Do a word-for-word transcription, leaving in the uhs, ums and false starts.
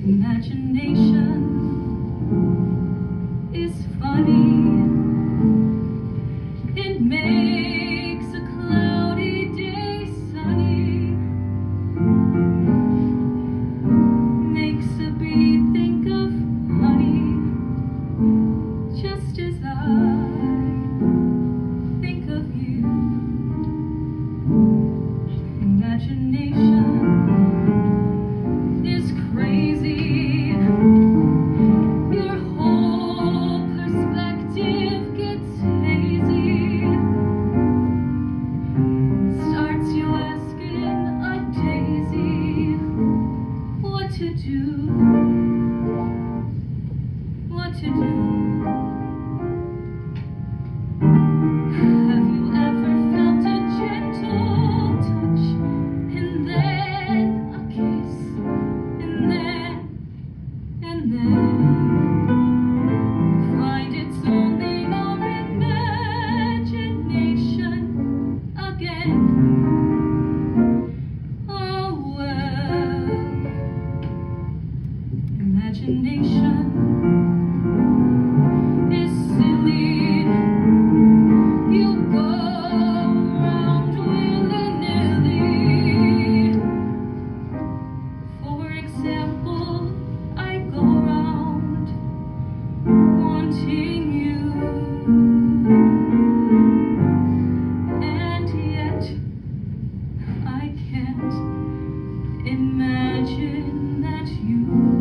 Imagination is funny. It makes a cloudy day sunny. Makes a bee think of honey, just as I think of you. Imagination is crazy. Your whole perspective gets hazy. Starts you asking a daisy what to do, what to do. Have you ever felt a gentle touch, and then a kiss, and then, and then find it's only your imagination again? Oh well, imagination is silly. You go around willy-nilly. For example, I go around wanting you, and yet I can't imagine that you